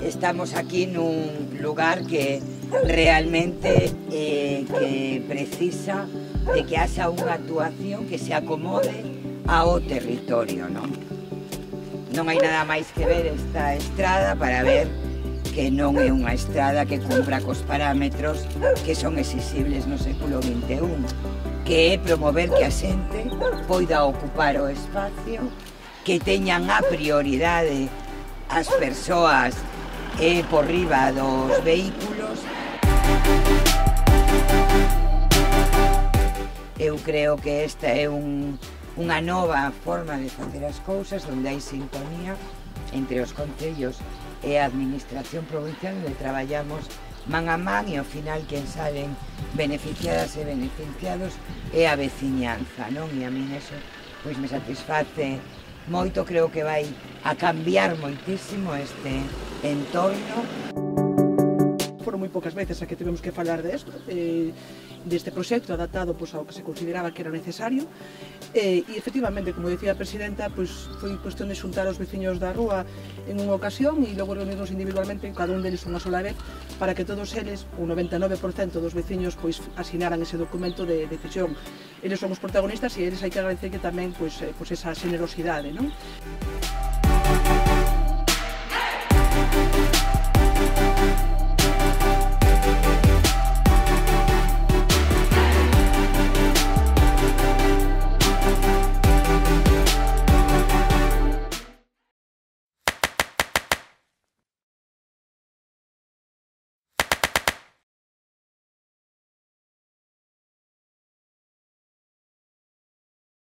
Estamos aquí nun lugar que realmente que precisa de que haxa unha actuación que se acomode ao territorio, non? Non hai nada máis que ver esta estrada para ver que non é unha estrada que cumpra cos parámetros que son exigibles no século XXI, que é promover que a xente poida ocupar o espacio, que teñan a prioridade as persoas por riba dos vehículos. Eu creo que esta é unha nova forma de facer as cousas, onde hai sintonía entre os concellos e a administración provincial, onde traballamos man a man e ao final quen salen beneficiadas e beneficiados é a veciñanza, non? E a min eso pois me satisface moito, creo que vai a cambiar moitísimo este entorno. Foron moi poucas veces a que tivemos que falar deste proxecto adaptado ao que se consideraba que era necesario e efectivamente, como dicía a presidenta, foi cuestión de xuntar os veciños da rúa en unha ocasión e logo reunirnos individualmente, cada un deles unha sola vez, para que todos eles, o 99% dos veciños, asinaran ese documento de decisión. Eles son os protagonistas e eles hai que agradecer que tamén esa xenerosidade, non?